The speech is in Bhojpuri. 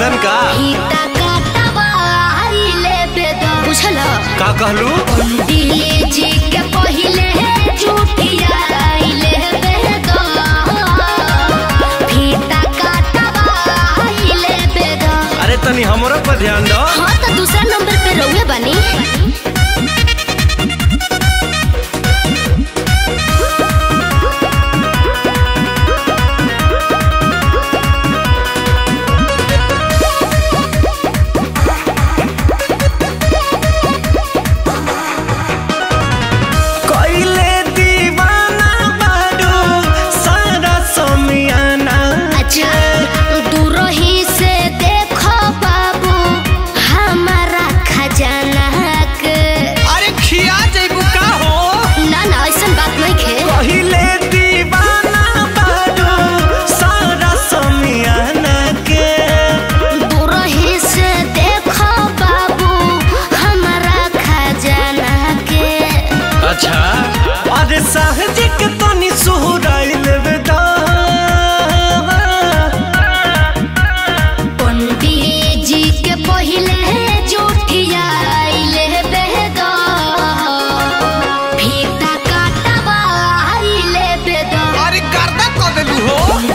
ऐसन का फीता काटवा ले बेदा बुझल का कहलू पंडित जी के पहिले झूठिया ले बेदा फीता काटवा ले बेदा। अरे तनी हमरो पर ध्यान दो। हाँ तो दूसरा नंबर पे रहुए बनी। साहजिक तनी सुहुराइल बेदा पंडित जी के पहिले झूठिया ले बेदा फीता काटवा ले बेदा। अरे गर्दा क देलू हो